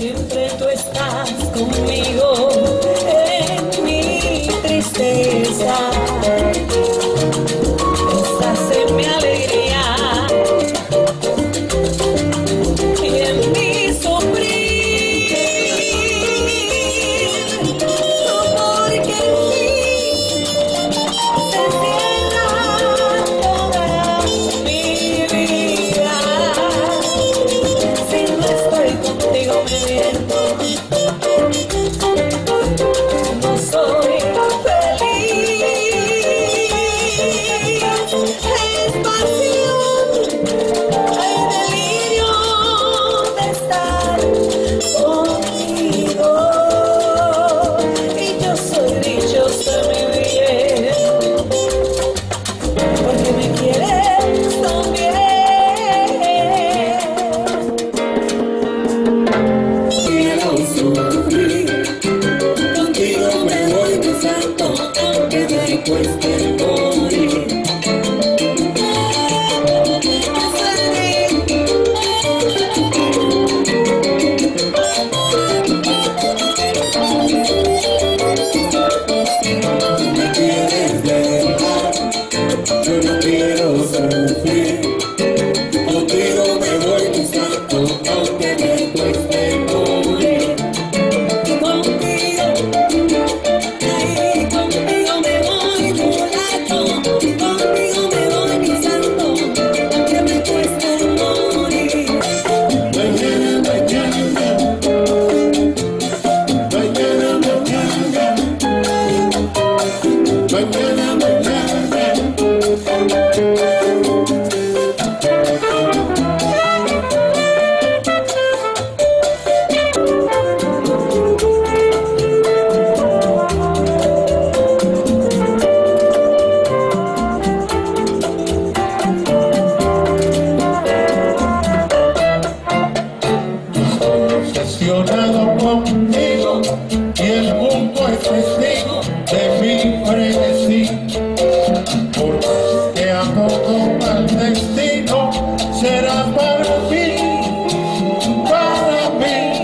siempre tú estás conmigo en mi tristeza. Estás en mi alegría y en mi sufrir. Porque en ti se encierra toda mi vida. Si no estoy contigo me miento, no soy feliz. Es pasión, hay delirio de estar contigo. Y yo soy dichosa, mi bien, porque me quieres también. Quiero sufrir, contigo me voy besando, aunque me cueste morir. Me quieres dejar, yo no quiero sufrir. Contigo me voy besando, aunque me cueste morir. Contigo, ay, contigo me voy volando. Contigo me voy besando, aunque me cueste morir. Mañana, mañana, mañana, mañana, mañana, mañana. Obsesionado contigo y el mundo es testigo de mi frenesí. Porque a todo mal destino será para mí, para mí.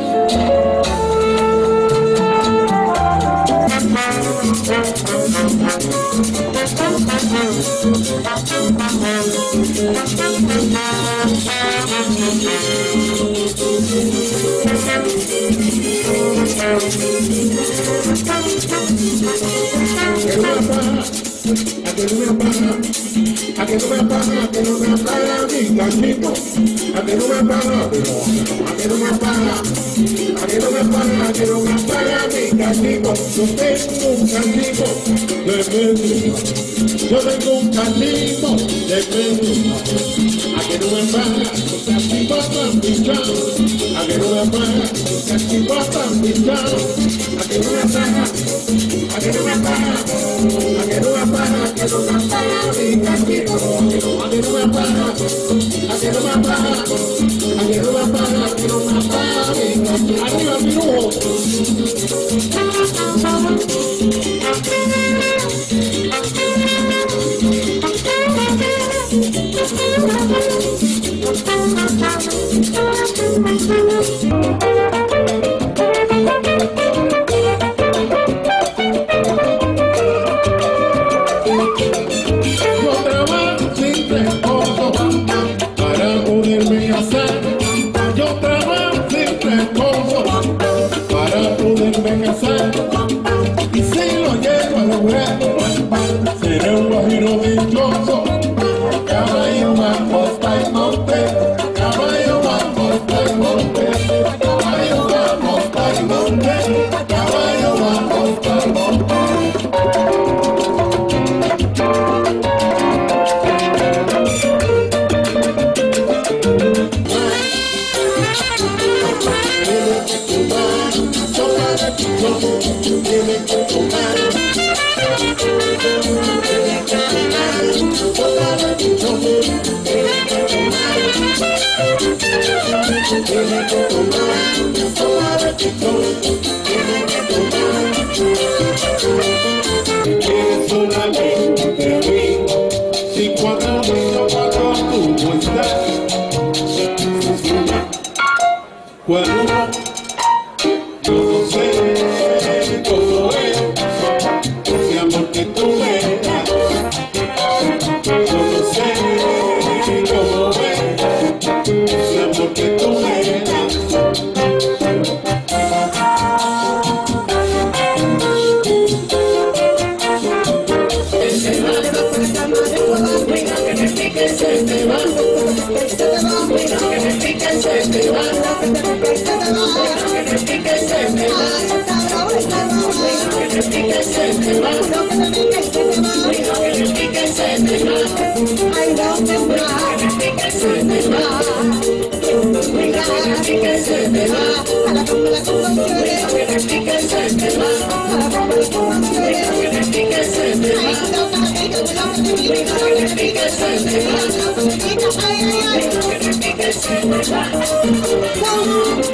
A que no me apaga, a que no me apaga, a que no me apaga mi cachito, a que no me apaga, a que no me apaga, a que no me apaga, a que no me apaga mi cachito. Yo tengo un cachito de medio, yo tengo un cachito de medio, a que no me apaga, tu cachito tan pinchado, a que no me apaga, tu cachito tan pinchado, a que no me apaga, a que no me apaga, a que no me apaga, a que no me apaga mi cachito, a que no me apaga, a que no me apaga, a que no me apaga, a que no me apaga mi cachito. Arriba mi lujo. Yo trabajo sin reposo para poderme casar. Yo trabajo sin reposo para poderme casar. Y si lo llego a lograr, seré un guajiro dichoso. Caballo va costa y monte, caballo va costa y monte, caballo va costa y monte, caballo va costa y monte. Eres solamente de mí, si cuando vengo para tú no estás. Cuando Ay,